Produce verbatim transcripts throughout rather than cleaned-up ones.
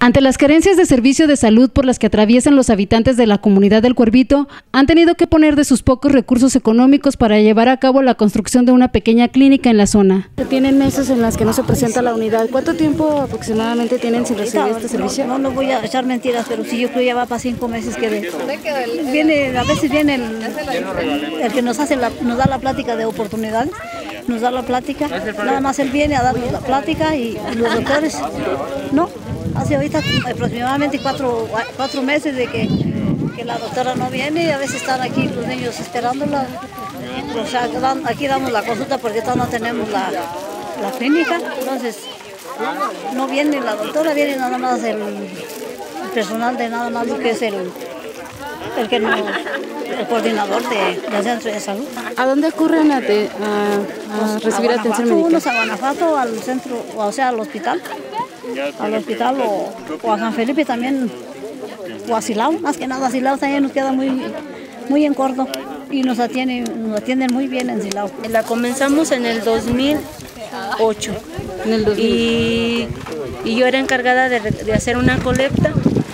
Ante las carencias de servicio de salud por las que atraviesan los habitantes de la comunidad del Cuervito, han tenido que poner de sus pocos recursos económicos para llevar a cabo la construcción de una pequeña clínica en la zona. Tienen meses en las que no se presenta la unidad. ¿Cuánto tiempo aproximadamente tienen sin recibir este servicio? No, no, no voy a echar mentiras, pero sí, yo creo que ya va para cinco meses que de, viene, a veces viene el, el que nos hace la, nos da la plática de oportunidades, nos da la plática, nada más él viene a darnos la plática y los doctores, no. Hace ahorita aproximadamente cuatro, cuatro meses de que, que la doctora no viene y a veces están aquí los niños esperándola. O sea, aquí damos la consulta porque todavía no tenemos la, la clínica, entonces no viene la doctora, viene nada más el, el personal de nada más lo que es el, el, que no, el coordinador de, del centro de salud. ¿A dónde ocurren a, te, a, a recibir a atención médica? Unos a Guanajuato, al centro, o sea, al hospital. al hospital o, o a San Felipe también, o a Silao, más que nada a Silao también nos queda muy, muy en corto y nos atienden, nos atienden muy bien en Silao. La comenzamos en el dos mil ocho En el dos mil. y, y yo era encargada de, de hacer una colecta.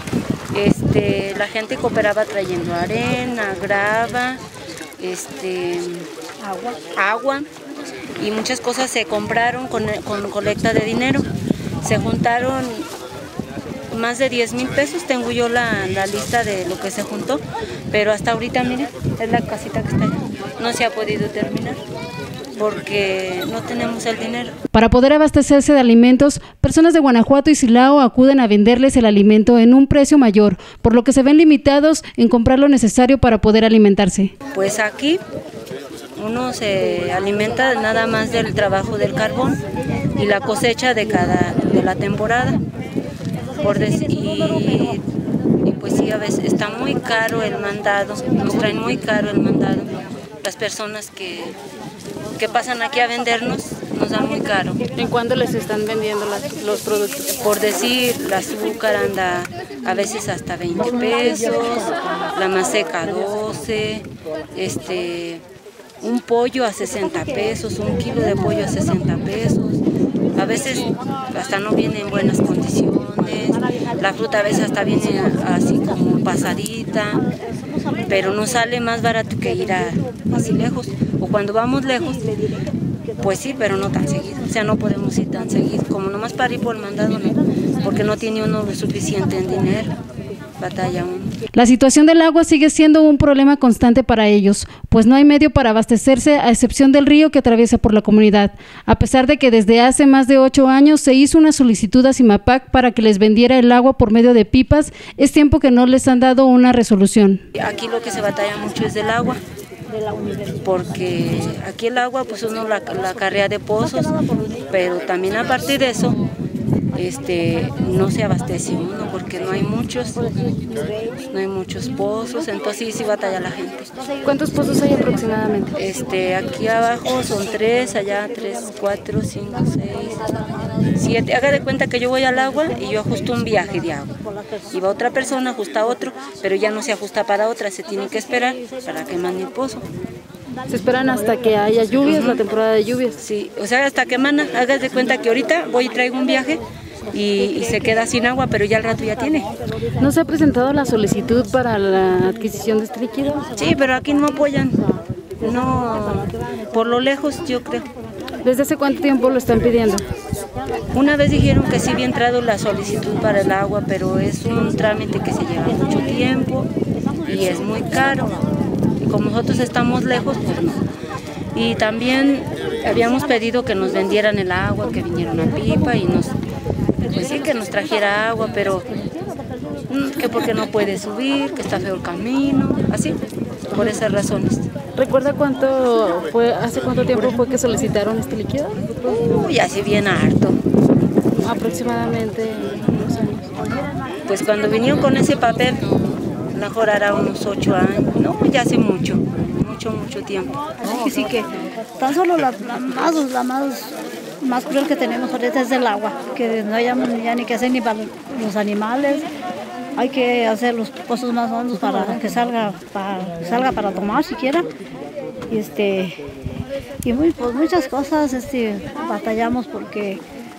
Este, la gente cooperaba trayendo arena, grava, este, agua, agua y muchas cosas se compraron con, con colecta de dinero. Se juntaron más de diez mil pesos, tengo yo la, la lista de lo que se juntó, pero hasta ahorita, miren, es la casita que está allá. No se ha podido terminar porque no tenemos el dinero. Para poder abastecerse de alimentos, personas de Guanajuato y Silao acuden a venderles el alimento en un precio mayor, por lo que se ven limitados en comprar lo necesario para poder alimentarse. Pues aquí uno se alimenta nada más del trabajo del carbón y la cosecha de cada de la temporada. Por decir, y, y pues sí, a veces está muy caro el mandado, nos traen muy caro el mandado. Las personas que, que pasan aquí a vendernos nos dan muy caro. ¿En cuándo les están vendiendo las, los productos? Por decir, el azúcar anda a veces hasta veinte pesos, la maseca doce, este... un pollo a sesenta pesos, un kilo de pollo a sesenta pesos, a veces hasta no viene en buenas condiciones, la fruta a veces hasta viene así como pasadita, pero nos sale más barato que ir a, así lejos, o cuando vamos lejos, pues sí, pero no tan seguido, o sea, no podemos ir tan seguido, como nomás para ir por el mandado, no, porque no tiene uno lo suficiente en dinero. Batalla uno. La situación del agua sigue siendo un problema constante para ellos, pues no hay medio para abastecerse a excepción del río que atraviesa por la comunidad, a pesar de que desde hace más de ocho años se hizo una solicitud a CIMAPAC para que les vendiera el agua por medio de pipas, es tiempo que no les han dado una resolución. Aquí lo que se batalla mucho es del agua, porque aquí el agua pues uno la, la carrea de pozos, pero también a partir de eso Este, no se abastece uno porque no hay muchos, no hay muchos pozos, entonces sí, sí batalla la gente. ¿Cuántos pozos hay aproximadamente? Este, aquí abajo son tres, allá tres, cuatro, cinco, seis, siete. Haga de cuenta que yo voy al agua y yo ajusto un viaje de agua. Y va otra persona, ajusta otro, pero ya no se ajusta para otra, se tiene que esperar para que mande el pozo. ¿Se esperan hasta que haya lluvias, uh-huh. la temporada de lluvias? Sí, o sea, hasta que mana, hagas de cuenta que ahorita voy y traigo un viaje y, y se queda sin agua, pero ya al rato ya tiene. ¿No se ha presentado la solicitud para la adquisición de este líquido? Sí, pero aquí no apoyan, no, por lo lejos yo creo. ¿Desde hace cuánto tiempo lo están pidiendo? Una vez dijeron que sí había entrado la solicitud para el agua, pero es un trámite que se lleva mucho tiempo y es muy caro. Como nosotros estamos lejos, pues no. Y también habíamos pedido que nos vendieran el agua, que viniera una pipa y nos, pues sí, que nos trajera agua, pero que porque no puede subir, que está feo el camino, así, por esas razones. ¿Recuerda cuánto fue, hace cuánto tiempo fue que solicitaron este líquido? Uy, así bien harto. Aproximadamente unos años. Pues cuando vinieron con ese papel, mejor hará unos ocho años, no, ya hace mucho, mucho, mucho tiempo. Sí, sí que tan solo la, la, más, la más, más cruel que tenemos ahorita es el agua, que no hayamos ya ni que hacer ni para los animales, hay que hacer los pozos más hondos para que salga para, salga para tomar siquiera, y, este, y muy, pues muchas cosas este, batallamos porque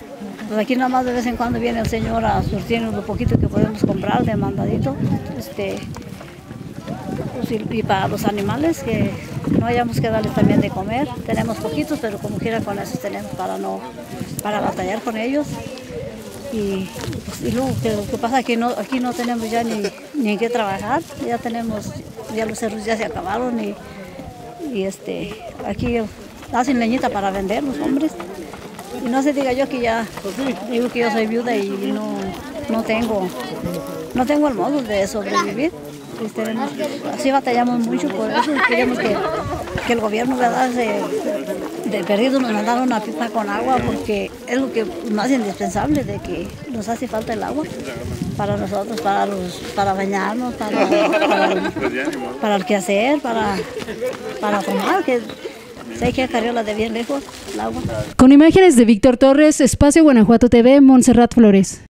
Pues aquí nada más de vez en cuando viene el señor a surtirnos lo poquito que podemos comprar de mandadito. Este, pues y, y para los animales que no hayamos que darles también de comer. Tenemos poquitos, pero como quiera con eso tenemos para no para batallar con ellos. Y, pues, y luego que lo que pasa es que no, aquí no tenemos ya ni, ni en qué trabajar, ya tenemos, ya los cerros ya se acabaron y, y este, aquí hacen leñita para vender los hombres. Y no se diga yo que ya, digo que yo soy viuda y no, no tengo, no tengo el modo de sobrevivir. Este, así batallamos mucho, por eso queremos que, que el gobierno ¿verdad? Se, de perdido nos mandaron una pipa con agua porque es lo que más indispensable de que nos hace falta el agua para nosotros, para los, para bañarnos, para, para, para el quehacer, para, para tomar, que hay que cargarla de bien lejos el agua. Con imágenes de Víctor Torres, Espacio Guanajuato T V, Montserrat Flores.